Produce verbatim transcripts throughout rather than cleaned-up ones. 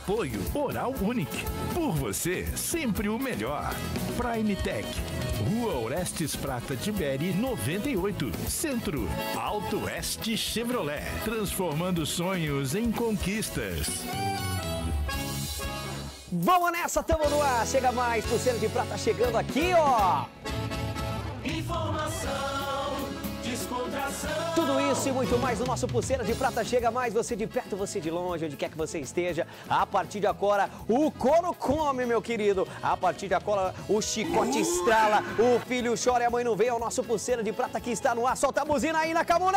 Apoio Oral Unique. Por você, sempre o melhor. Prime Tech. Rua Orestes Prata Tiberi, noventa e oito. Centro. Alto Oeste Chevrolet. Transformando sonhos em conquistas. Vamos nessa, tamo no ar. Chega mais, Pulseira de Prata chegando aqui, ó. Informação, descontração. Tudo isso e muito mais no nosso Pulseira de Prata chega mais. Você de perto, você de longe, onde quer que você esteja. A partir de agora, o couro come, meu querido. A partir de agora, o chicote estrala, o filho chora e a mãe não vê. É o nosso Pulseira de Prata que está no ar. Solta a buzina aí na Camuna!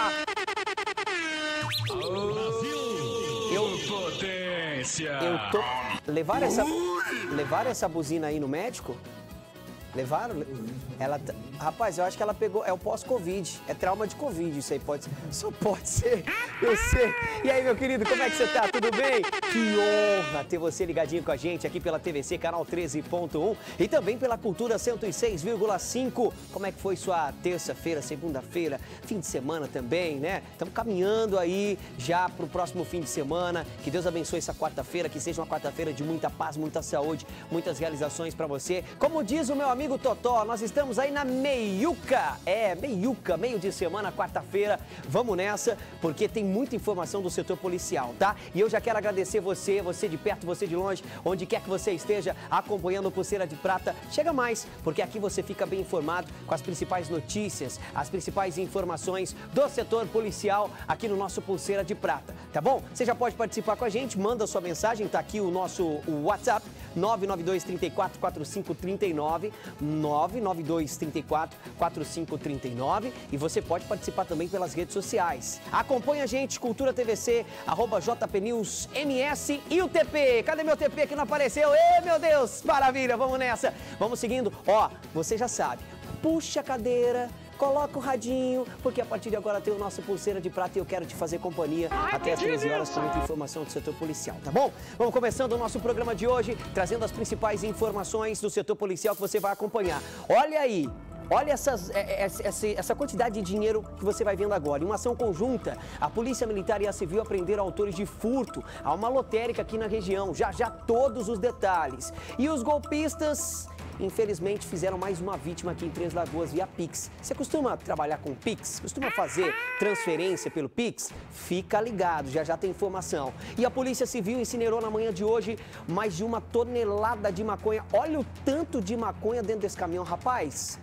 Eu potência. Eu tô... Levaram essa... Levaram essa buzina aí no médico? Levaram? Ela... Rapaz, eu acho que ela pegou... É o pós-Covid. É trauma de Covid, isso aí pode ser. Só pode ser. Eu sei. E aí, meu querido, como é que você tá? Tudo bem? Que honra ter você ligadinho com a gente aqui pela T V C, canal treze ponto um e também pela Cultura cento e seis vírgula cinco. Como é que foi sua terça-feira, segunda-feira, fim de semana também, né? Estamos caminhando aí já pro próximo fim de semana. Que Deus abençoe essa quarta-feira, que seja uma quarta-feira de muita paz, muita saúde, muitas realizações pra você. Como diz o meu amigo Totó, nós estamos aí na meiuca. É, meiuca, meio de semana, quarta-feira. Vamos nessa, porque tem muita informação do setor policial, tá? E eu já quero agradecer você, você de perto, você de longe, onde quer que você esteja acompanhando o Pulseira de Prata. Chega mais, porque aqui você fica bem informado com as principais notícias, as principais informações do setor policial aqui no nosso Pulseira de Prata, tá bom? Você já pode participar com a gente, manda sua mensagem, tá aqui o nosso o WhatsApp, nove nove dois, três quatro, quatro cinco três nove, nove nove dois, três quatro, quatro cinco três nove, e você pode participar também pelas redes sociais. Acompanha a gente, Cultura T V C, arroba J P News M S e o T P. Cadê meu T P que não apareceu? Ê, meu Deus, maravilha, vamos nessa. Vamos seguindo. Ó, você já sabe, puxa a cadeira, coloca o radinho, porque a partir de agora tem o nosso Pulseira de Prata e eu quero te fazer companhia até as treze horas com muita informação do setor policial, tá bom? Vamos começando o nosso programa de hoje, trazendo as principais informações do setor policial que você vai acompanhar. Olha aí! Olha essas, essa, essa quantidade de dinheiro que você vai vendo agora. Em uma ação conjunta, a Polícia Militar e a Civil apreenderam autores de furto a uma lotérica aqui na região. Já já todos os detalhes. E os golpistas, infelizmente, fizeram mais uma vítima aqui em Três Lagoas via Pix. Você costuma trabalhar com Pix? Costuma fazer transferência pelo Pix? Fica ligado, já já tem informação. E a Polícia Civil incinerou na manhã de hoje mais de uma tonelada de maconha. Olha o tanto de maconha dentro desse caminhão, rapaz.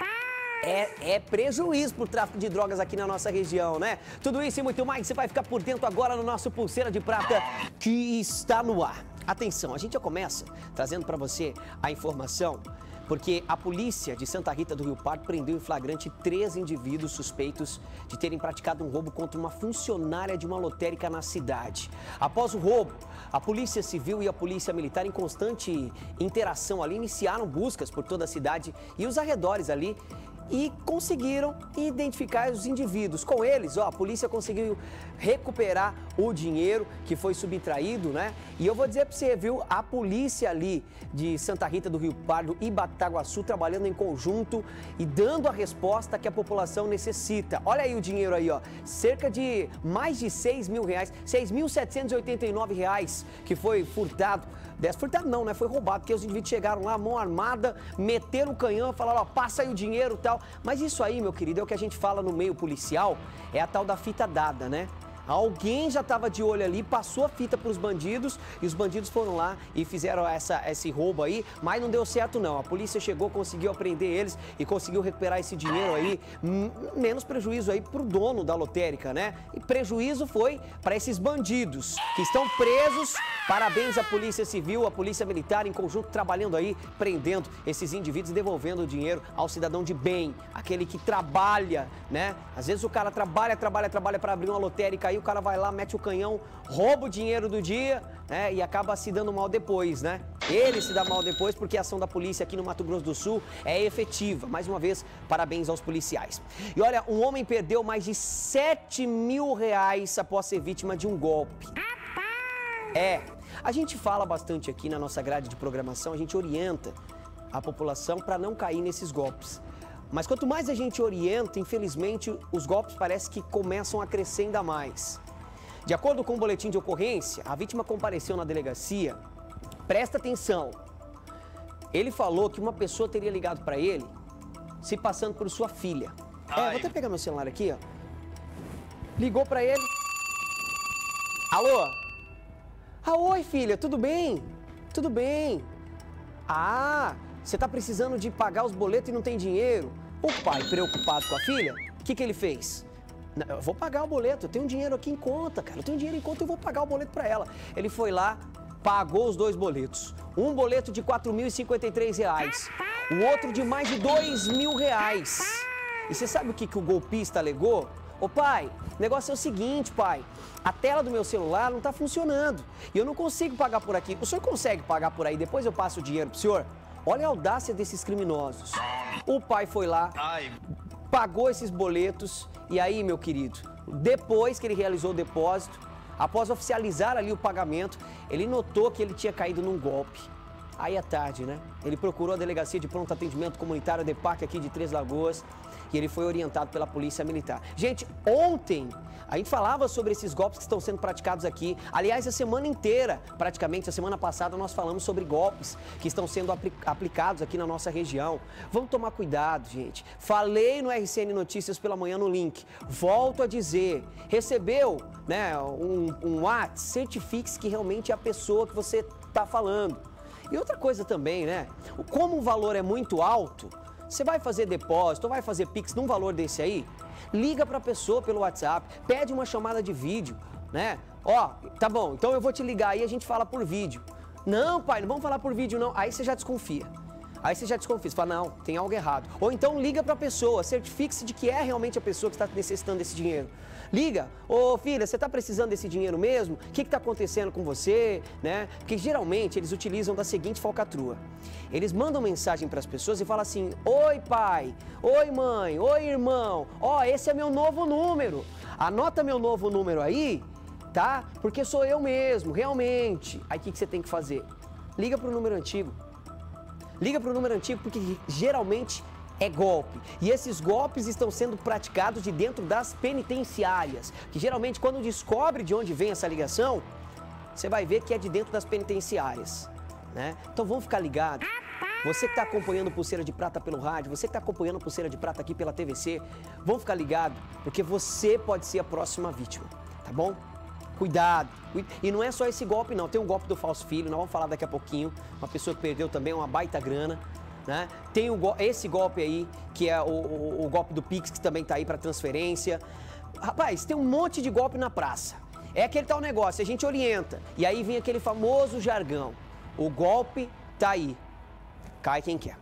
É, é prejuízo pro tráfico de drogas aqui na nossa região, né? Tudo isso e muito mais, você vai ficar por dentro agora no nosso Pulseira de Prata que está no ar. Atenção, a gente já começa trazendo para você a informação, porque a polícia de Santa Rita do Rio Pardo prendeu em flagrante três indivíduos suspeitos de terem praticado um roubo contra uma funcionária de uma lotérica na cidade. Após o roubo, a Polícia Civil e a Polícia Militar, em constante interação ali, iniciaram buscas por toda a cidade e os arredores ali, e conseguiram identificar os indivíduos. Com eles, ó, a polícia conseguiu recuperar o dinheiro que foi subtraído, né? E eu vou dizer pra você, viu? A polícia ali de Santa Rita do Rio Pardo e Bataguaçu trabalhando em conjunto e dando a resposta que a população necessita. Olha aí o dinheiro aí, ó. Cerca de mais de seis mil reais, seis mil setecentos e oitenta e nove reais que foi furtado. Dessa furtado não, né? Foi roubado, porque os indivíduos chegaram lá, mão armada, meteram o canhão, falaram, ó, passa aí o dinheiro e tal. Mas isso aí, meu querido, é o que a gente fala no meio policial, é a tal da fita dada, né? Alguém já estava de olho ali, passou a fita para os bandidos e os bandidos foram lá e fizeram essa, esse roubo aí, mas não deu certo não. A polícia chegou, conseguiu apreender eles e conseguiu recuperar esse dinheiro aí, menos prejuízo aí para o dono da lotérica, né? E prejuízo foi para esses bandidos que estão presos. Parabéns à Polícia Civil, à Polícia Militar, em conjunto, trabalhando aí, prendendo esses indivíduos e devolvendo o dinheiro ao cidadão de bem, aquele que trabalha, né? Às vezes o cara trabalha, trabalha, trabalha para abrir uma lotérica, aí o cara vai lá, mete o canhão, rouba o dinheiro do dia, né? E acaba se dando mal depois, né? Ele se dá mal depois porque a ação da polícia aqui no Mato Grosso do Sul é efetiva. Mais uma vez, parabéns aos policiais. E olha, um homem perdeu mais de sete mil reais após ser vítima de um golpe. É, a gente fala bastante aqui na nossa grade de programação, a gente orienta a população para não cair nesses golpes. Mas quanto mais a gente orienta, infelizmente, os golpes parece que começam a crescer ainda mais. De acordo com o boletim de ocorrência, a vítima compareceu na delegacia. Presta atenção. Ele falou que uma pessoa teria ligado para ele se passando por sua filha. Ai. É, vou até pegar meu celular aqui, ó. Ligou para ele. Alô? Ah, oi, filha, tudo bem? Tudo bem. Ah, você tá precisando de pagar os boletos e não tem dinheiro? O pai, preocupado com a filha, o que que ele fez? Eu vou pagar o boleto, eu tenho dinheiro aqui em conta, cara. Eu tenho dinheiro em conta, eu vou pagar o boleto para ela. Ele foi lá, pagou os dois boletos. Um boleto de quatro mil e cinquenta e três reais, o outro de mais de dois mil reais. E você sabe o que, que o golpista alegou? Ô pai, o negócio é o seguinte, pai, a tela do meu celular não tá funcionando e eu não consigo pagar por aqui. O senhor consegue pagar por aí, depois eu passo o dinheiro pro senhor? Olha a audácia desses criminosos. O pai foi lá, pagou esses boletos e aí, meu querido, depois que ele realizou o depósito, após oficializar ali o pagamento, ele notou que ele tinha caído num golpe. Aí é tarde, né? Ele procurou a Delegacia de Pronto Atendimento Comunitário DEPAC aqui de Três Lagoas e ele foi orientado pela Polícia Militar. Gente, ontem a gente falava sobre esses golpes que estão sendo praticados aqui. Aliás, a semana inteira, praticamente, a semana passada, nós falamos sobre golpes que estão sendo apl- aplicados aqui na nossa região. Vamos tomar cuidado, gente. Falei no R C N Notícias pela manhã no link. Volto a dizer, recebeu, né, um, um WhatsApp, certifique-se que realmente é a pessoa que você está falando. E outra coisa também, né? Como o valor é muito alto, você vai fazer depósito ou vai fazer Pix num valor desse aí, liga para a pessoa pelo WhatsApp, pede uma chamada de vídeo, né? Ó, tá bom, então eu vou te ligar aí e a gente fala por vídeo. Não, pai, não vamos falar por vídeo não. Aí você já desconfia. Aí você já desconfia, você fala, não, tem algo errado. Ou então liga para a pessoa, certifique-se de que é realmente a pessoa que está necessitando desse dinheiro. Liga, ô filha, você está precisando desse dinheiro mesmo? O que está acontecendo com você? Né? Porque geralmente eles utilizam da seguinte falcatrua. Eles mandam mensagem para as pessoas e falam assim, oi pai, oi mãe, oi irmão, ó, esse é meu novo número. Anota meu novo número aí, tá? Porque sou eu mesmo, realmente. Aí o que, que você tem que fazer? Liga para o número antigo. Liga para o número antigo porque geralmente é golpe. E esses golpes estão sendo praticados de dentro das penitenciárias. Que geralmente quando descobre de onde vem essa ligação, você vai ver que é de dentro das penitenciárias, né? Então vamos ficar ligados. Você que está acompanhando Pulseira de Prata pelo rádio, você que está acompanhando Pulseira de Prata aqui pela T V C, vamos ficar ligado, porque você pode ser a próxima vítima, tá bom? Cuidado. E não é só esse golpe não, tem um golpe do falso filho, nós vamos falar daqui a pouquinho, uma pessoa que perdeu também uma baita grana, né? Tem o, esse golpe aí, que é o, o, o golpe do Pix, que também tá aí para transferência. Rapaz, tem um monte de golpe na praça. É aquele tal negócio, a gente orienta, e aí vem aquele famoso jargão. O golpe tá aí, cai quem quer.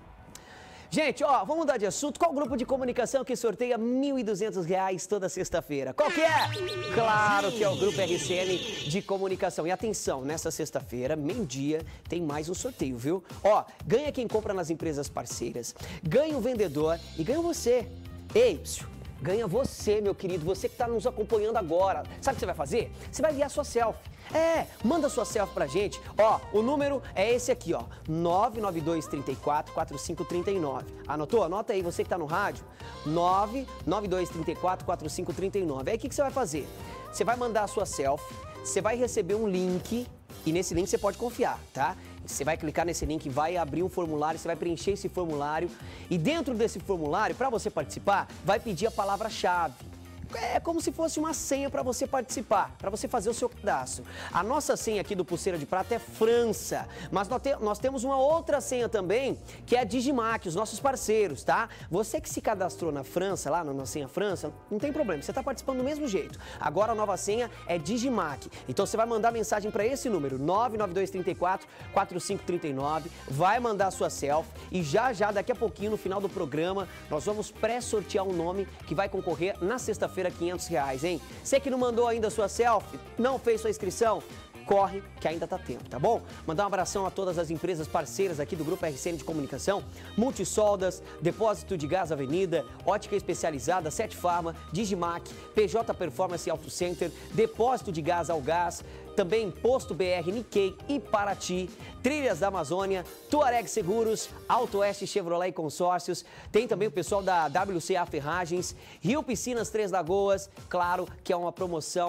Gente, ó, vamos mudar de assunto. Qual grupo de comunicação que sorteia mil e duzentos reais toda sexta-feira? Qual que é? Claro que é o Grupo R C N de Comunicação. E atenção, nessa sexta-feira, meio-dia, tem mais um sorteio, viu? Ó, ganha quem compra nas empresas parceiras, ganha o vendedor e ganha você. Ei, psiu, ganha você, meu querido, você que está nos acompanhando agora. Sabe o que você vai fazer? Você vai enviar sua selfie. É, manda sua selfie pra gente. Ó, o número é esse aqui, ó, nove nove dois, três quatro, quatro cinco três nove. Anotou? Anota aí, você que tá no rádio, nove nove dois, três quatro, quatro cinco três nove. Aí o que, que você vai fazer? Você vai mandar a sua selfie, você vai receber um link e nesse link você pode confiar, tá? Você vai clicar nesse link, vai abrir um formulário, você vai preencher esse formulário e dentro desse formulário, para você participar, vai pedir a palavra-chave. É como se fosse uma senha para você participar, para você fazer o seu cadastro. A nossa senha aqui do Pulseira de Prata é França, mas nós, te, nós temos uma outra senha também, que é a Digimac, os nossos parceiros, tá? Você que se cadastrou na França, lá na senha França, não tem problema, você está participando do mesmo jeito. Agora a nova senha é Digimac. Então você vai mandar mensagem para esse número, nove nove dois, três quatro, quatro cinco três nove, vai mandar a sua selfie e já já, daqui a pouquinho, no final do programa, nós vamos pré-sortear um nome que vai concorrer na sexta-feira quinhentos reais, hein? Você que não mandou ainda a sua selfie, não fez sua inscrição, corre que ainda tá tempo, tá bom? Mandar um abração a todas as empresas parceiras aqui do Grupo R C N de Comunicação, Multisoldas, Depósito de Gás Avenida, Ótica Especializada, Sete Farma, Digimac, P J Performance Auto Center, Depósito de Gás ao Gás, também Posto B R Nikkei e Paraty, Trilhas da Amazônia, Tuareg Seguros, Auto Oeste Chevrolet e Consórcios, tem também o pessoal da W C A Ferragens, Rio Piscinas Três Lagoas, claro que é uma promoção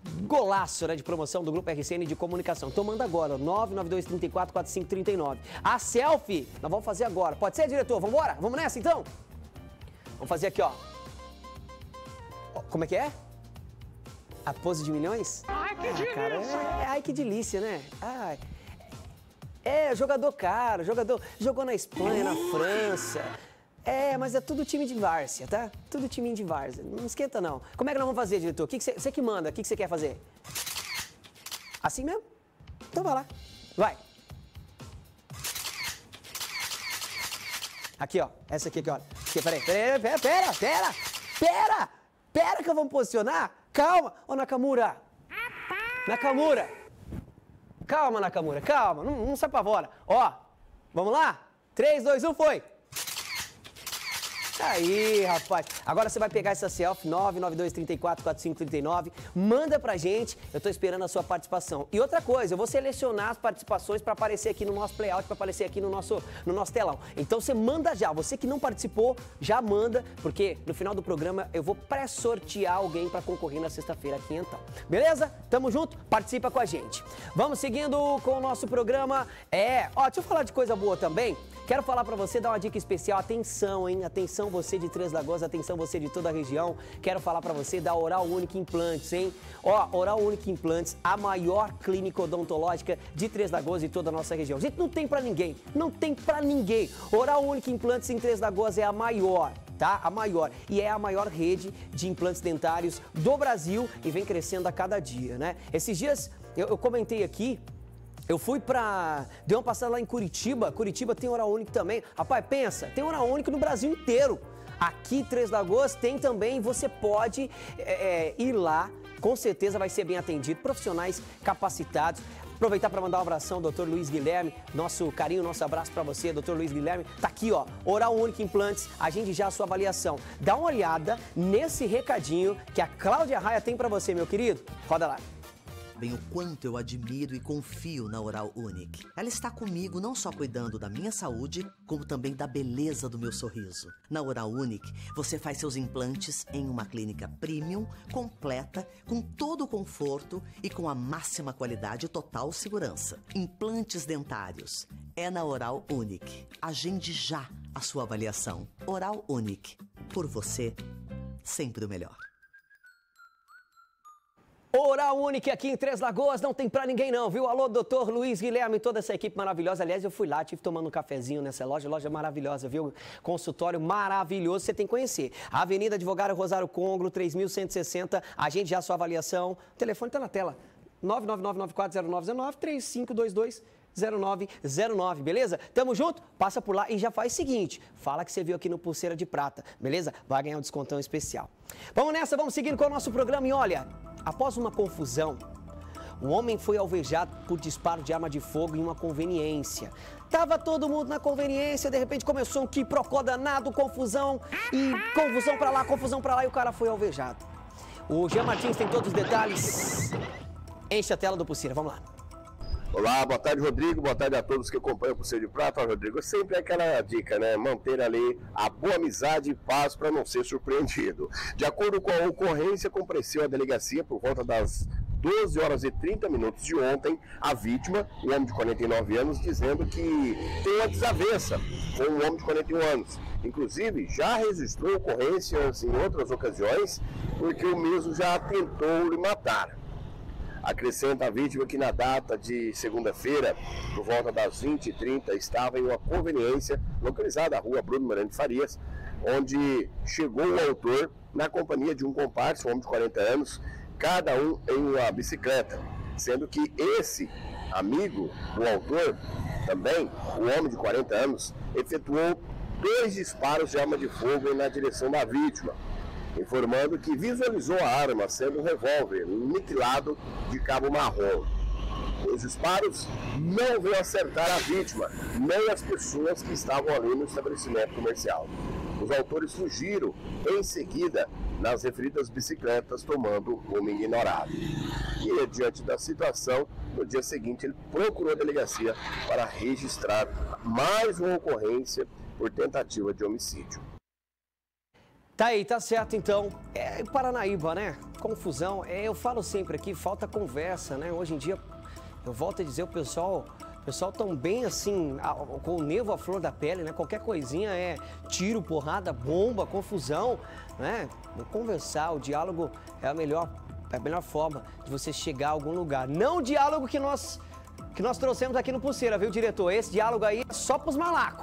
golaço, né, de promoção do Grupo R C N de Comunicação. Tô mandando agora, nove nove dois, três quatro, quatro cinco três nove. A selfie, nós vamos fazer agora. Pode ser, diretor? Vamos embora? Vamos nessa, então? Vamos fazer aqui, ó. Como é que é? A pose de milhões? Ai, que ah, delícia! Cara, é, ai, que delícia, né? Ai. É, jogador caro, jogador... Jogou na Espanha, na França... É, mas é tudo time de várzea, tá? Tudo time de várzea. Não esquenta, não. Como é que nós vamos fazer, diretor? Você que, que manda? O que você que quer fazer? Assim mesmo? Então vai lá. Vai. Aqui, ó. Essa aqui, aqui, ó. Aqui, peraí, peraí, pera, pera, pera, pera, pera que eu vou me posicionar. Calma. Ô, Nakamura. Nakamura. Calma, Nakamura, calma. Não, não se apavora. Ó, vamos lá? três, dois, um, foi. Aí, rapaz. Agora você vai pegar essa selfie, nove nove dois, três quatro, quatro cinco três nove, manda pra gente, eu tô esperando a sua participação. E outra coisa, eu vou selecionar as participações pra aparecer aqui no nosso playout, pra aparecer aqui no nosso, no nosso telão. Então você manda já, você que não participou, já manda, porque no final do programa eu vou pré-sortear alguém pra concorrer na sexta-feira aqui então. Beleza? Tamo junto? Participa com a gente. Vamos seguindo com o nosso programa. É, ó, deixa eu falar de coisa boa também. Quero falar pra você, dar uma dica especial. Atenção, hein? Atenção você de Três Lagoas, atenção você de toda a região. Quero falar pra você da Oral Unique Implantes, hein? Ó, Oral Unique Implantes, a maior clínica odontológica de Três Lagoas e toda a nossa região. Gente, não tem pra ninguém, não tem pra ninguém. Oral Unique Implantes em Três Lagoas é a maior. Tá? A maior. E é a maior rede de implantes dentários do Brasil e vem crescendo a cada dia, né? Esses dias eu, eu comentei aqui. Eu fui pra... Dei uma passada lá em Curitiba. Curitiba tem Oral Unique também. Rapaz, pensa, tem Oral Unique no Brasil inteiro. Aqui, Três Lagoas, tem também. Você pode é, ir lá. Com certeza vai ser bem atendido. Profissionais capacitados. Aproveitar para mandar um abração, doutor Luiz Guilherme. Nosso carinho, nosso abraço para você, doutor Luiz Guilherme. Tá aqui, ó, Oral Unique Implantes. Agende já a sua avaliação. Dá uma olhada nesse recadinho que a Cláudia Raia tem para você, meu querido. Roda lá. Bem, o quanto eu admiro e confio na Oral Unique. Ela está comigo não só cuidando da minha saúde, como também da beleza do meu sorriso. Na Oral Unique, você faz seus implantes em uma clínica premium, completa, com todo o conforto e com a máxima qualidade e total segurança. Implantes dentários. É na Oral Unique. Agende já a sua avaliação. Oral Unique. Por você, sempre o melhor. Oral Unique aqui em Três Lagoas, não tem pra ninguém não, viu? Alô, doutor Luiz Guilherme e toda essa equipe maravilhosa. Aliás, eu fui lá, tive tomando um cafezinho nessa loja, loja maravilhosa, viu? Consultório maravilhoso, você tem que conhecer. Avenida Advogado Rosário Congro, três mil cento e sessenta, agende já a sua avaliação. O telefone tá na tela, nove nove nove, nove quatro zero nove zero nove, três cinco dois dois, zero nove zero nove, beleza? Tamo junto? Passa por lá e já faz o seguinte, fala que você viu aqui no Pulseira de Prata, beleza? Vai ganhar um descontão especial. Vamos nessa, vamos seguindo com o nosso programa e olha... Após uma confusão, um homem foi alvejado por disparo de arma de fogo em uma conveniência. Tava todo mundo na conveniência, de repente começou um quiprocó danado, confusão, e confusão pra lá, confusão pra lá, e o cara foi alvejado. O Jean Martins tem todos os detalhes. Enche a tela do Pulseira, vamos lá. Olá, boa tarde, Rodrigo, boa tarde a todos que acompanham o Pulseira de Prata. Rodrigo, sempre é aquela dica, né? Manter ali a boa amizade e paz para não ser surpreendido. De acordo com a ocorrência, compareceu à delegacia por volta das doze horas e trinta minutos de ontem, a vítima, um homem de quarenta e nove anos, dizendo que tem uma desavença com um homem de quarenta e um anos. Inclusive, já registrou ocorrências em outras ocasiões, porque o mesmo já tentou lhe matar. Acrescenta a vítima que na data de segunda-feira, por volta das vinte e trinta, estava em uma conveniência localizada na rua Bruno Miranda de Farias, onde chegou o autor na companhia de um comparsa, um homem de quarenta anos, cada um em uma bicicleta, sendo que esse amigo do autor, também, o homem de quarenta anos, efetuou dois disparos de arma de fogo na direção da vítima, informando que visualizou a arma sendo um revólver niquelado de cabo marrom. Os disparos não veio acertar a vítima, nem as pessoas que estavam ali no estabelecimento comercial. Os autores fugiram em seguida nas referidas bicicletas, tomando rumo ignorado. E, diante da situação, no dia seguinte ele procurou a delegacia para registrar mais uma ocorrência por tentativa de homicídio. Tá aí, tá certo então. É Paranaíba, né? Confusão. É, eu falo sempre aqui, falta conversa, né? Hoje em dia, eu volto a dizer, o pessoal... O pessoal tão bem assim, com o nervo à flor da pele, né? Qualquer coisinha é tiro, porrada, bomba, confusão, né? Conversar, o diálogo é a melhor, é a melhor forma de você chegar a algum lugar. Não o diálogo que nós, que nós trouxemos aqui no Pulseira, viu, diretor? Esse diálogo aí é só pros malacos.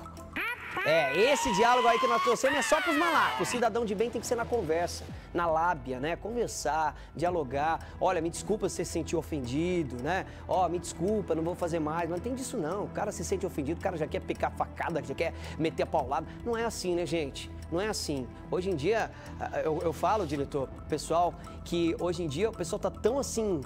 É, esse diálogo aí que nós trouxemos é só pros malacos. O cidadão de bem tem que ser na conversa, na lábia, né? Conversar, dialogar. Olha, me desculpa se você se sentiu ofendido, né? Ó, me desculpa, não vou fazer mais. Não tem disso não. O cara se sente ofendido, o cara já quer picar facada, já quer meter a paulada. Não é assim, né, gente? Não é assim. Hoje em dia, eu, eu falo, diretor, pessoal, que hoje em dia o pessoal tá tão assim...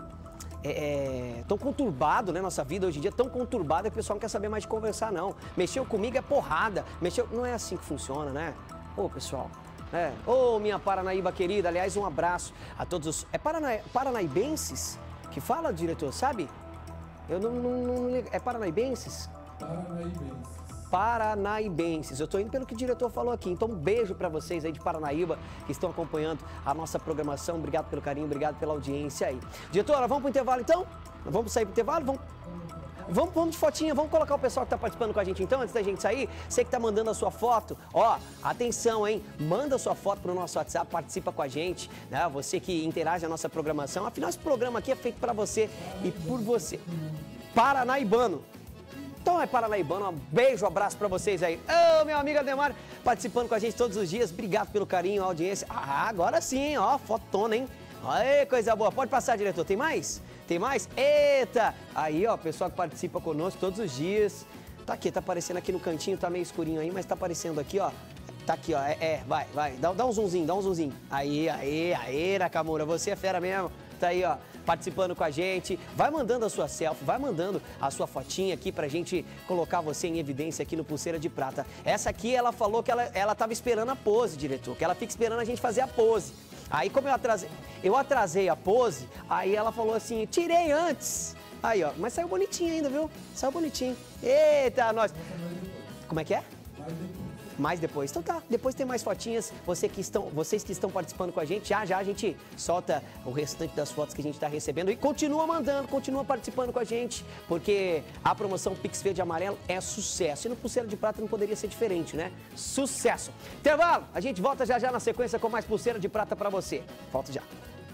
É, é, tão conturbado, né, nossa vida hoje em dia, tão conturbada que o pessoal não quer saber mais de conversar, não. Mexeu comigo é porrada, mexeu... Não é assim que funciona, né? Ô, pessoal, é. Ô, minha Paranaíba querida, aliás, um abraço a todos os... É Parana... Paranaibenses que fala, diretor, sabe? Eu não... não, não... É Paranaibenses? Paranaibenses. Paranaíbenses. Eu estou indo pelo que o diretor falou aqui. Então, um beijo para vocês aí de Paranaíba que estão acompanhando a nossa programação. Obrigado pelo carinho, obrigado pela audiência aí. Diretora, vamos para o intervalo então? Vamos sair para o intervalo? Vamos... Vamos, vamos de fotinha, vamos colocar o pessoal que está participando com a gente então, antes da gente sair. Você que está mandando a sua foto, ó, atenção, hein? Manda a sua foto para o nosso WhatsApp, participa com a gente, né? Você que interage na nossa programação. Afinal, esse programa aqui é feito para você e por você. Paranaibano. Então é Paranaibano, um beijo, um abraço pra vocês aí. Ô, meu amigo Ademar, participando com a gente todos os dias. Obrigado pelo carinho, a audiência. Ah, agora sim, ó, fotona, hein? Aê, coisa boa. Pode passar, diretor. Tem mais? Tem mais? Eita! Aí, ó, pessoal que participa conosco todos os dias. Tá aqui, tá aparecendo aqui no cantinho, tá meio escurinho aí, mas tá aparecendo aqui, ó. Tá aqui, ó. É, é vai, vai. Dá, dá um zoomzinho, dá um zoomzinho. Aí, aí, aí, Nakamura, você é fera mesmo. Tá aí, ó, participando com a gente. Vai mandando a sua selfie, vai mandando a sua fotinha aqui pra gente colocar você em evidência aqui no Pulseira de Prata. Essa aqui, ela falou que ela, ela tava esperando a pose, diretor, que ela fica esperando a gente fazer a pose. Aí, como eu atrasei, eu atrasei a pose, aí ela falou assim, tirei antes. Aí, ó, mas saiu bonitinho ainda, viu? Saiu bonitinho. Eita, nós... Como é que é? Mais depois. Então tá, depois tem mais fotinhas. Você que estão, vocês que estão participando com a gente, já já a gente solta o restante das fotos que a gente está recebendo. E continua mandando, continua participando com a gente, porque a promoção Pix Verde e Amarelo é sucesso. E no Pulseira de Prata não poderia ser diferente, né? Sucesso! Intervalo! A gente volta já já na sequência com mais Pulseira de Prata para você. Volto já.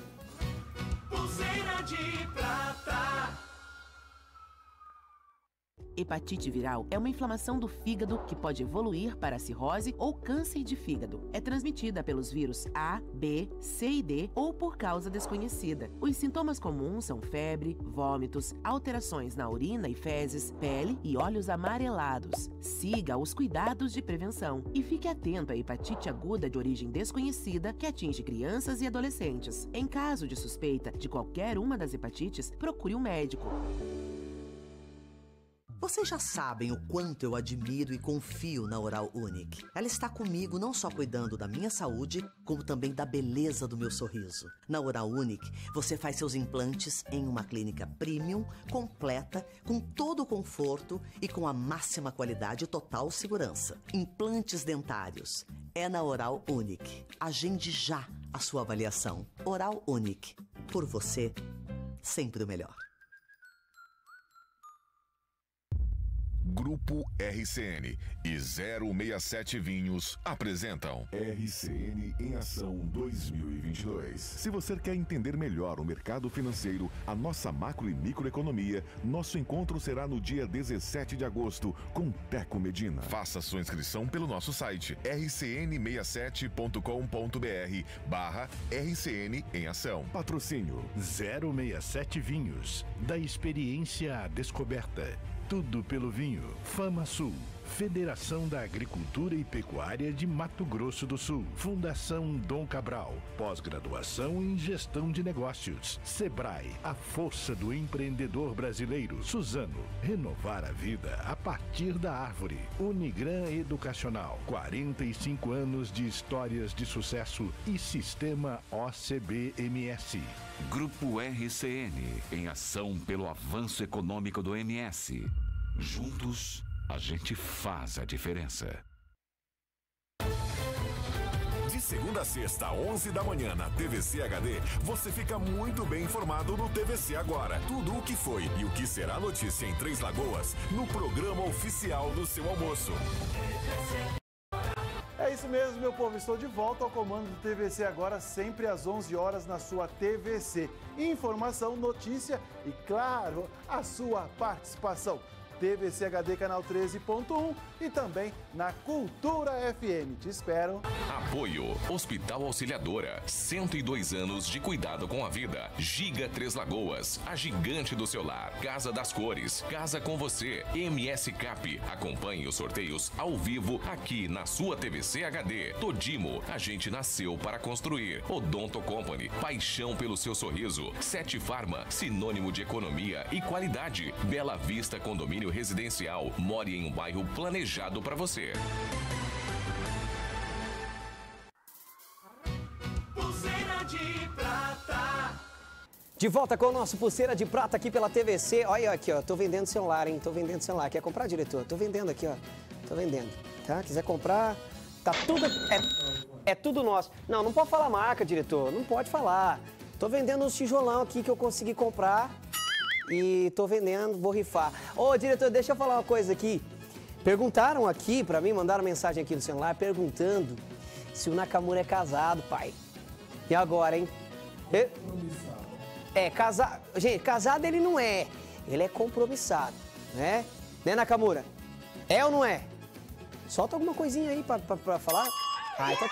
Pulseira de Prata. Hepatite viral é uma inflamação do fígado que pode evoluir para cirrose ou câncer de fígado. É transmitida pelos vírus A, B, C e D ou por causa desconhecida. Os sintomas comuns são febre, vômitos, alterações na urina e fezes, pele e olhos amarelados. Siga os cuidados de prevenção e fique atento à hepatite aguda de origem desconhecida que atinge crianças e adolescentes. Em caso de suspeita de qualquer uma das hepatites, procure um médico. Vocês já sabem o quanto eu admiro e confio na Oral Unique. Ela está comigo não só cuidando da minha saúde, como também da beleza do meu sorriso. Na Oral Unique, você faz seus implantes em uma clínica premium, completa, com todo o conforto e com a máxima qualidade e total segurança. Implantes dentários. É na Oral Unique. Agende já a sua avaliação. Oral Unique. Por você, sempre o melhor. Grupo R C N e zero seis sete Vinhos apresentam R C N em Ação dois mil e vinte e dois. Se você quer entender melhor o mercado financeiro, a nossa macro e microeconomia, nosso encontro será no dia dezessete de agosto com Teco Medina. Faça sua inscrição pelo nosso site r c n sessenta e sete ponto com ponto b r barra R C N em Ação. Patrocínio zero seis sete Vinhos, da experiência à descoberta. Tudo pelo vinho. Fama Sul. Federação da Agricultura e Pecuária de Mato Grosso do Sul. Fundação Dom Cabral. Pós-graduação em Gestão de Negócios. Sebrae, a força do empreendedor brasileiro. Suzano, renovar a vida a partir da árvore. Unigran Educacional, quarenta e cinco anos de histórias de sucesso e Sistema O C B M S. Grupo R C N, em ação pelo avanço econômico do M S. Juntos, a gente faz a diferença. De segunda a sexta, onze da manhã, na T V C H D, você fica muito bem informado no T V C Agora. Tudo o que foi e o que será notícia em Três Lagoas, no programa oficial do seu almoço. É isso mesmo, meu povo. Estou de volta ao comando do T V C Agora, sempre às onze horas na sua T V C. Informação, notícia e, claro, a sua participação. T V C H D Canal treze ponto um e também na Cultura F M. Te espero. Apoio Hospital Auxiliadora, cento e dois anos de cuidado com a vida. Giga Três Lagoas, a gigante do seu lar. Casa das Cores, Casa com Você. M S Cap, acompanhe os sorteios ao vivo aqui na sua T V C H D. Todimo, a gente nasceu para construir. Odonto Company, paixão pelo seu sorriso. Sete Farma, sinônimo de economia e qualidade. Bela Vista Condomínio Residencial, more em um bairro planejado para você. Pulseira de prata. De volta com o nosso Pulseira de Prata aqui pela T V C. Olha aqui, ó, tô vendendo celular, hein? Tô vendendo celular. Quer comprar, diretor? Tô vendendo aqui, ó. Tô vendendo, tá? Quiser comprar, tá tudo... É, é tudo nosso. Não, não pode falar marca, diretor. Não pode falar. Tô vendendo uns tijolão aqui que eu consegui comprar. E tô vendendo, vou rifar. Ô, diretor, deixa eu falar uma coisa aqui. Perguntaram aqui pra mim, mandaram mensagem aqui no celular, perguntando se o Nakamura é casado, pai. E agora, hein? É, é casado. Gente, casado ele não é. Ele é compromissado, né? Né, Nakamura? É ou não é? Solta alguma coisinha aí pra, pra, pra falar. Ah, então...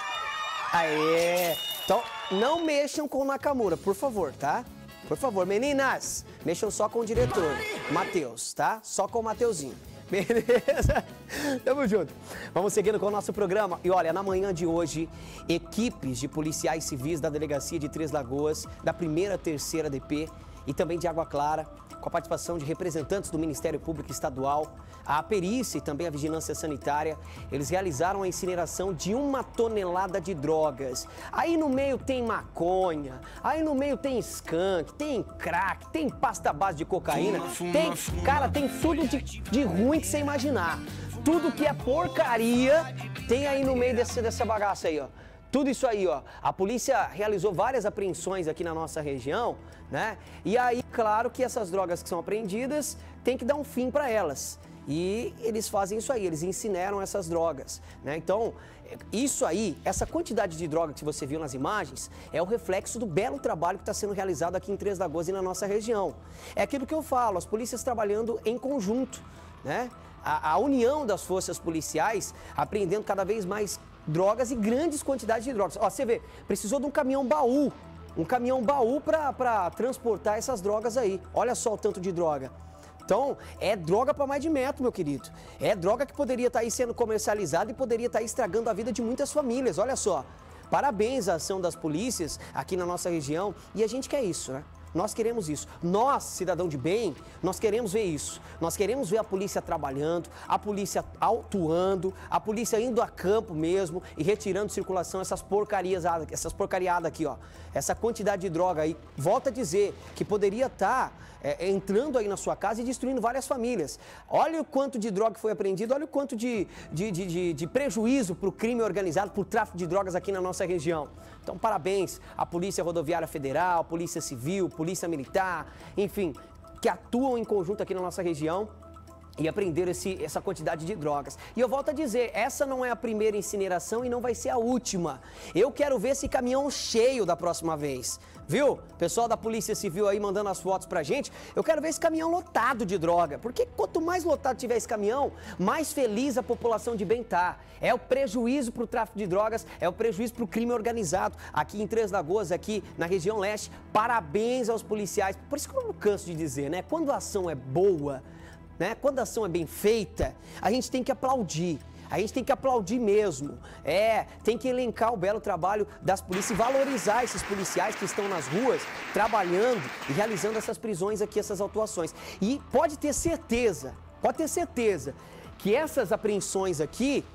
Aê! Então, não mexam com o Nakamura, por favor, tá? Por favor, meninas, mexam só com o diretor, Matheus, tá? Só com o Mateuzinho. Beleza? Tamo junto. Vamos seguindo com o nosso programa. E olha, na manhã de hoje, equipes de policiais civis da Delegacia de Três Lagoas, da primeira, terceira D P e também de Água Clara, com a participação de representantes do Ministério Público Estadual, a perícia e também a vigilância sanitária, eles realizaram a incineração de uma tonelada de drogas. Aí no meio tem maconha, aí no meio tem skunk, tem crack, tem pasta base de cocaína, fuma, fuma, tem, fuma, cara, tem tudo de, de ruim que você imaginar. Tudo que é porcaria tem aí no meio desse, dessa bagaça aí, ó. Tudo isso aí, ó. A polícia realizou várias apreensões aqui na nossa região, né? E aí, claro que essas drogas que são apreendidas, tem que dar um fim para elas. E eles fazem isso aí, eles incineram essas drogas, né? Então, isso aí, essa quantidade de droga que você viu nas imagens, é o reflexo do belo trabalho que está sendo realizado aqui em Três Lagoas e na nossa região. É aquilo que eu falo, as polícias trabalhando em conjunto, né? A, a união das forças policiais, apreendendo cada vez mais drogas e grandes quantidades de drogas. Ó, você vê, precisou de um caminhão baú, um caminhão baú para transportar essas drogas aí. Olha só o tanto de droga. Então, é droga para mais de metro, meu querido. É droga que poderia estar aí sendo comercializada e poderia estar aí estragando a vida de muitas famílias. Olha só, parabéns à ação das polícias aqui na nossa região. E a gente quer isso, né? Nós queremos isso. Nós, cidadão de bem, nós queremos ver isso. Nós queremos ver a polícia trabalhando, a polícia atuando, a polícia indo a campo mesmo e retirando de circulação essas porcarias, essas porcariadas aqui, ó. Essa quantidade de droga aí. Volto a dizer que poderia estar é, entrando aí na sua casa e destruindo várias famílias. Olha o quanto de droga foi apreendido, olha o quanto de, de, de, de, de prejuízo para o crime organizado, para o tráfico de drogas aqui na nossa região. Então, parabéns à Polícia Rodoviária Federal, Polícia Civil, Polícia Militar, enfim, que atuam em conjunto aqui na nossa região e apreenderam esse, essa quantidade de drogas. E eu volto a dizer, essa não é a primeira incineração e não vai ser a última. Eu quero ver esse caminhão cheio da próxima vez. Viu? Pessoal da Polícia Civil aí mandando as fotos pra gente. Eu quero ver esse caminhão lotado de droga. Porque quanto mais lotado tiver esse caminhão, mais feliz a população de bem tá. É o prejuízo pro tráfico de drogas, é o prejuízo pro crime organizado. Aqui em Três Lagoas, aqui na região leste, parabéns aos policiais. Por isso que eu não canso de dizer, né? Quando a ação é boa, né? Quando a ação é bem feita, a gente tem que aplaudir. A gente tem que aplaudir mesmo, é, tem que elencar o belo trabalho das polícias e valorizar esses policiais que estão nas ruas, trabalhando e realizando essas prisões aqui, essas autuações. E pode ter certeza, pode ter certeza que essas apreensões aqui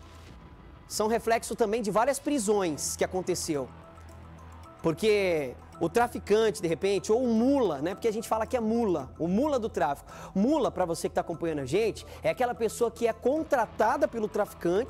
são reflexo também de várias prisões que aconteceu. Porque o traficante, de repente, ou o mula, né? Porque a gente fala que é mula, o mula do tráfico. Mula, para você que está acompanhando a gente, é aquela pessoa que é contratada pelo traficante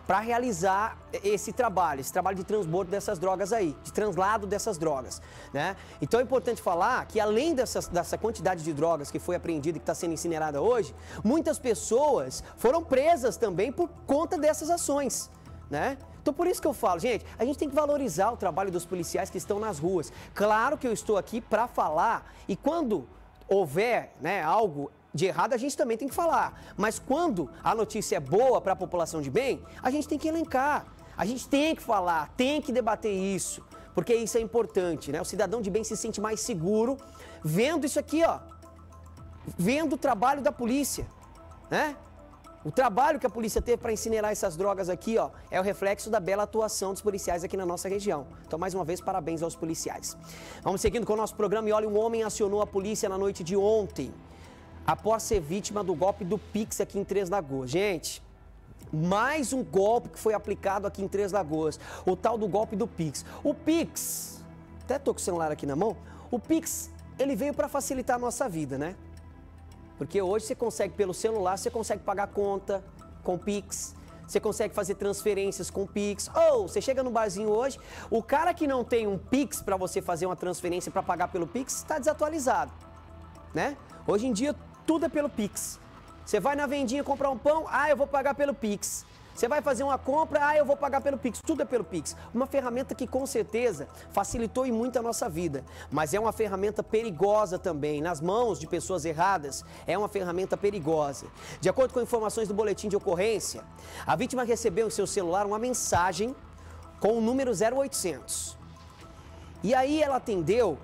para realizar esse trabalho, esse trabalho de transbordo dessas drogas aí, de translado dessas drogas, né? Então é importante falar que além dessas, dessa quantidade de drogas que foi apreendida e que está sendo incinerada hoje, muitas pessoas foram presas também por conta dessas ações, né? Então por isso que eu falo, gente, a gente tem que valorizar o trabalho dos policiais que estão nas ruas. Claro que eu estou aqui para falar e quando houver, né, algo de errado, a gente também tem que falar. Mas quando a notícia é boa para a população de bem, a gente tem que elencar. A gente tem que falar, tem que debater isso, porque isso é importante, né? O cidadão de bem se sente mais seguro vendo isso aqui, ó. Vendo o trabalho da polícia, né? O trabalho que a polícia teve para incinerar essas drogas aqui, ó, é o reflexo da bela atuação dos policiais aqui na nossa região. Então, mais uma vez, parabéns aos policiais. Vamos seguindo com o nosso programa e olha, um homem acionou a polícia na noite de ontem, após ser vítima do golpe do Pix aqui em Três Lagoas. Gente, mais um golpe que foi aplicado aqui em Três Lagoas, o tal do golpe do Pix. O Pix, até tô com o celular aqui na mão, o Pix, ele veio para facilitar a nossa vida, né? Porque hoje você consegue, pelo celular, você consegue pagar conta com Pix, você consegue fazer transferências com Pix. Ou você chega no barzinho hoje, o cara que não tem um Pix para você fazer uma transferência para pagar pelo Pix está desatualizado, né? Hoje em dia, tudo é pelo Pix. Você vai na vendinha comprar um pão, ah, eu vou pagar pelo Pix. Você vai fazer uma compra, ah, eu vou pagar pelo Pix. Tudo é pelo Pix. Uma ferramenta que, com certeza, facilitou e muito a nossa vida. Mas é uma ferramenta perigosa também. Nas mãos de pessoas erradas, é uma ferramenta perigosa. De acordo com informações do boletim de ocorrência, a vítima recebeu em seu celular uma mensagem com o número zero oitocentos. E aí ela atendeu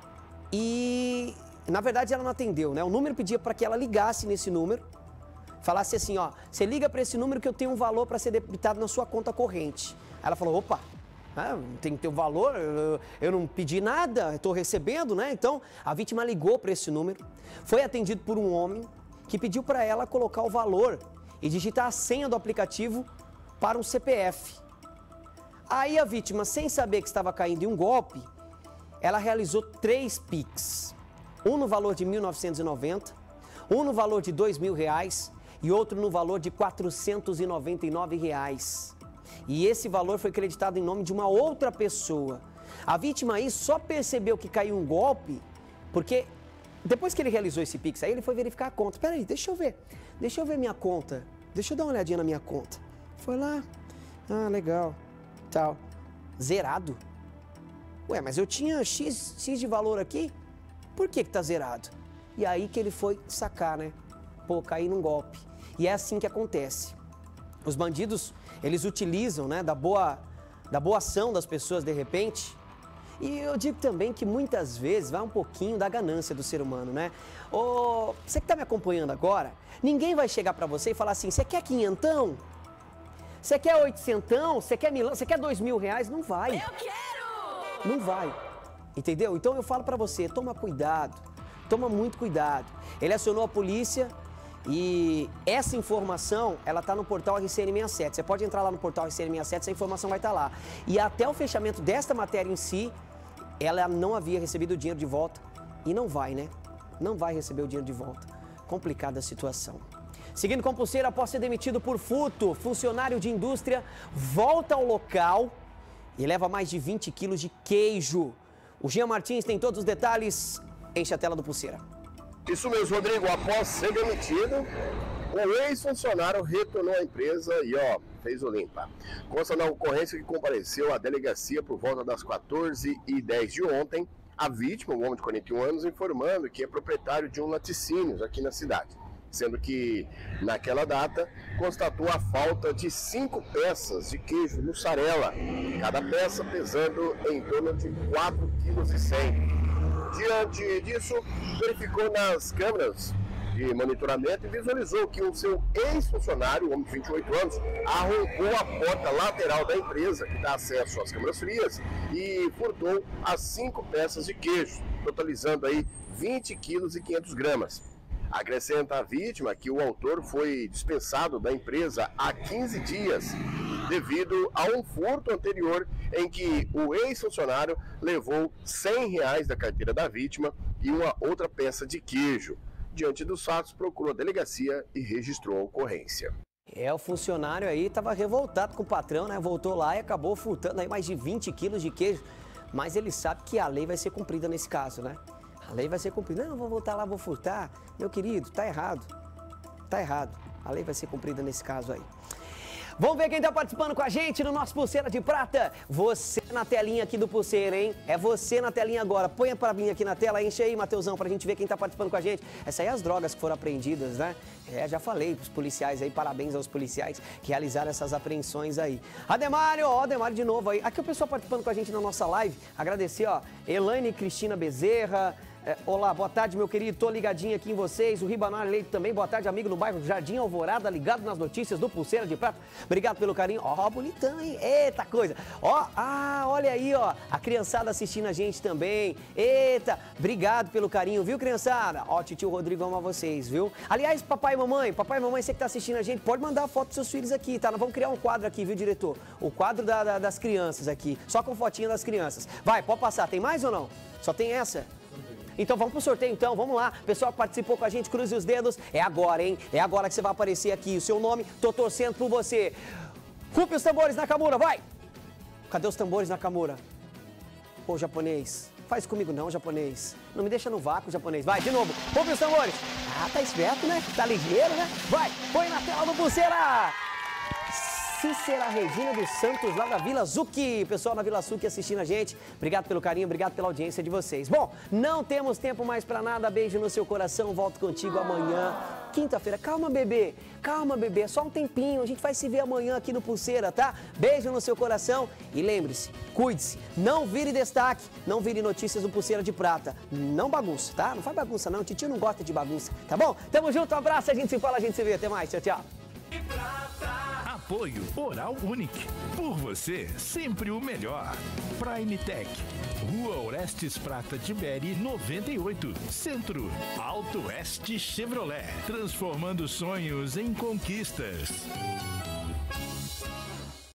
e... Na verdade, ela não atendeu, né? O número pedia para que ela ligasse nesse número, falasse assim, ó, você liga para esse número que eu tenho um valor para ser debitado na sua conta corrente. Aí ela falou, opa, ah, tem que ter um valor, eu, eu não pedi nada, estou recebendo, né? Então, a vítima ligou para esse número, foi atendido por um homem que pediu para ela colocar o valor e digitar a senha do aplicativo para um C P F. Aí a vítima, sem saber que estava caindo em um golpe, ela realizou três Pix. Um no valor de mil novecentos e noventa, um no valor de dois mil reais e outro no valor de quatrocentos e noventa e nove reais. E esse valor foi creditado em nome de uma outra pessoa. A vítima aí só percebeu que caiu um golpe porque depois que ele realizou esse Pix aí, ele foi verificar a conta. Peraí, deixa eu ver, deixa eu ver minha conta, deixa eu dar uma olhadinha na minha conta. Foi lá, ah, legal, tal, zerado. Ué, mas eu tinha X, X de valor aqui? Por que que tá zerado? E aí que ele foi sacar, né? Pô, cair num golpe. E é assim que acontece. Os bandidos, eles utilizam, né, da boa, da boa ação das pessoas de repente. E eu digo também que muitas vezes vai um pouquinho da ganância do ser humano, né? Ô, você que tá me acompanhando agora, ninguém vai chegar pra você e falar assim, você quer quinhentão? Você quer oitocentão? Você quer milão? Você quer dois mil reais? Não vai. Eu quero! Não vai. Entendeu? Então eu falo pra você, toma cuidado, toma muito cuidado. Ele acionou a polícia e essa informação, ela tá no portal R C N sessenta e sete. Você pode entrar lá no portal R C N sessenta e sete, essa informação vai estar lá. E até o fechamento desta matéria em si, ela não havia recebido o dinheiro de volta e não vai, né? Não vai receber o dinheiro de volta. Complicada a situação. Seguindo com pulseira, após ser demitido por furto, funcionário de indústria volta ao local e leva mais de vinte quilos de queijo. O Jean Martins tem todos os detalhes, enche a tela do Pulseira. Isso mesmo, Rodrigo. Após ser demitido, o ex-funcionário retornou à empresa e, ó, fez o limpa. Consta na ocorrência que compareceu à delegacia por volta das quatorze e dez de ontem, a vítima, um homem de quarenta e um anos, informando que é proprietário de um laticínios aqui na cidade. Sendo que, naquela data, constatou a falta de cinco peças de queijo mussarela, cada peça pesando em torno de quatro vírgula cem quilos. Diante disso, verificou nas câmeras de monitoramento e visualizou que o seu ex-funcionário, um homem de vinte e oito anos, arrombou a porta lateral da empresa, que dá acesso às câmeras frias, e furtou as cinco peças de queijo, totalizando aí vinte quilos e quinhentas gramas. Acrescenta a vítima que o autor foi dispensado da empresa há quinze dias, devido a um furto anterior em que o ex-funcionário levou cem reais da carteira da vítima e uma outra peça de queijo. Diante dos fatos, procurou a delegacia e registrou a ocorrência. É, o funcionário aí tava revoltado com o patrão, né? Voltou lá e acabou furtando aí mais de vinte quilos de queijo. Mas ele sabe que a lei vai ser cumprida nesse caso, né? A lei vai ser cumprida. Não, vou voltar lá, vou furtar. Meu querido, tá errado. Tá errado. A lei vai ser cumprida nesse caso aí. Vamos ver quem tá participando com a gente no nosso Pulseira de Prata. Você na telinha aqui do Pulseira, hein? É você na telinha agora. Põe pra mim aqui na tela, enche aí, Mateusão, pra gente ver quem tá participando com a gente. Essas aí as drogas que foram apreendidas, né? É, já falei pros policiais aí, parabéns aos policiais que realizaram essas apreensões aí. Ademário, ó, Ademário de novo aí. Aqui o pessoal participando com a gente na nossa live. Agradecer, ó, Elaine Cristina Bezerra. É, olá, boa tarde, meu querido, tô ligadinho aqui em vocês, o Ribanar Leite também, boa tarde, amigo no bairro Jardim Alvorada, ligado nas notícias do Pulseira de Prata, obrigado pelo carinho, ó, bonitão, hein, eita coisa, ó, ah, olha aí, ó, a criançada assistindo a gente também, eita, obrigado pelo carinho, viu, criançada, ó, titio Rodrigo ama vocês, viu, aliás, papai e mamãe, papai e mamãe, você que tá assistindo a gente, pode mandar a foto dos seus filhos aqui, tá, nós vamos criar um quadro aqui, viu, diretor, o quadro da, da, das crianças aqui, só com fotinha das crianças, vai, pode passar, tem mais ou não? Só tem essa? Então vamos pro sorteio então, vamos lá. Pessoal que participou com a gente, cruze os dedos. É agora, hein? É agora que você vai aparecer aqui. O seu nome, tô torcendo por você. Rupe os tambores, Nakamura, vai! Cadê os tambores, Nakamura? Ô, japonês, faz comigo não, japonês. Não me deixa no vácuo, japonês. Vai, de novo. Rupe os tambores. Ah, tá esperto, né? Tá ligeiro, né? Vai, põe na tela do Pulseira. Cícera Regina dos Santos, lá da Vila Zucchi. Pessoal na Vila Zucchi assistindo a gente. Obrigado pelo carinho, obrigado pela audiência de vocês. Bom, não temos tempo mais pra nada. Beijo no seu coração. Volto contigo amanhã, quinta-feira. Calma, bebê. Calma, bebê. É só um tempinho. A gente vai se ver amanhã aqui no Pulseira, tá? Beijo no seu coração. E lembre-se, cuide-se. Não vire destaque. Não vire notícias do Pulseira de Prata. Não bagunça, tá? Não faz bagunça, não. O titio não gosta de bagunça, tá bom? Tamo junto, um abraço. A gente se fala, a gente se vê. Até mais. Tchau, tchau. Apoio Oral Unique. Por você, sempre o melhor. Prime Tech. Rua Orestes Prata Tiberi, noventa e oito. Centro. Alto Oeste Chevrolet. Transformando sonhos em conquistas.